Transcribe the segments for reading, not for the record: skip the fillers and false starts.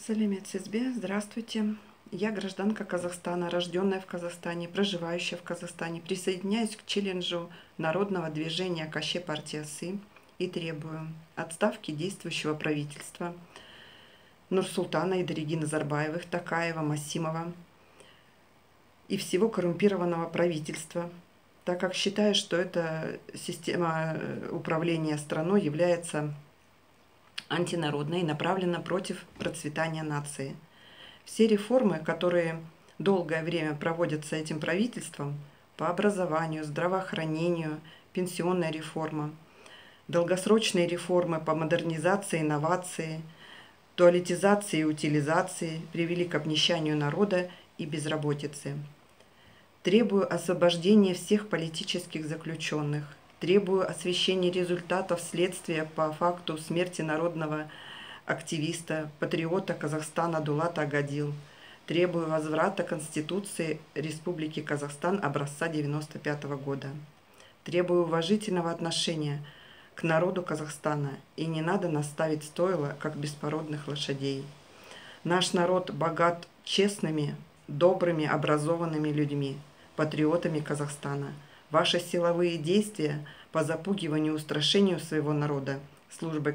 Салимет Сизбе, здравствуйте. Я гражданка Казахстана, рожденная в Казахстане, проживающая в Казахстане. Присоединяюсь к челленджу народного движения Кашэ партиясы и требую отставки действующего правительства Нурсултана Идриги Назарбаевых, Токаева, Масимова и всего коррумпированного правительства, так как считаю, что эта система управления страной является антинародной и направлена против процветания нации. Все реформы, которые долгое время проводятся этим правительством по образованию, здравоохранению, пенсионная реформа, долгосрочные реформы по модернизации, инновации, туалетизации и утилизации привели к обнищанию народа и безработице. Требую освобождения всех политических заключенных. Требую освещения результатов следствия по факту смерти народного активиста, патриота Казахстана Дулата Агадил. Требую возврата Конституции Республики Казахстан образца 1995 года. Требую уважительного отношения к народу Казахстана, и не надо нас ставить стойло, как беспородных лошадей. Наш народ богат честными, добрыми, образованными людьми, патриотами Казахстана. Ваши силовые действия по запугиванию и устрашению своего народа службами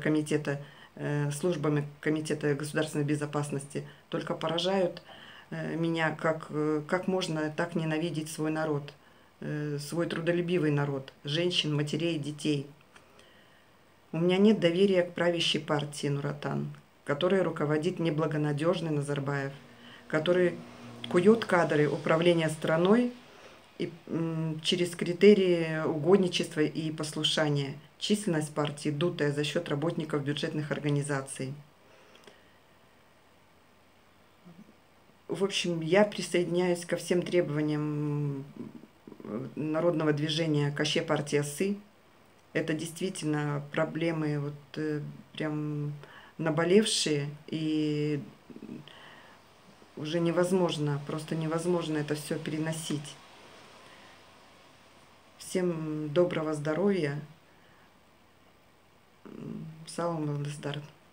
Комитета государственной безопасности только поражают меня, как можно так ненавидеть свой народ, свой трудолюбивый народ, женщин, матерей, детей. У меня нет доверия к правящей партии Нуротан, которой руководит неблагонадежный Назарбаев, который кует кадры управления страной и через критерии угодничества и послушания. Численность партии дутая за счет работников бюджетных организаций. В общем, я присоединяюсь ко всем требованиям народного движения Кашэ партиясы. Это действительно проблемы прям наболевшие, и уже невозможно, просто невозможно это все переносить. Всем доброго здоровья. Салам алейкум.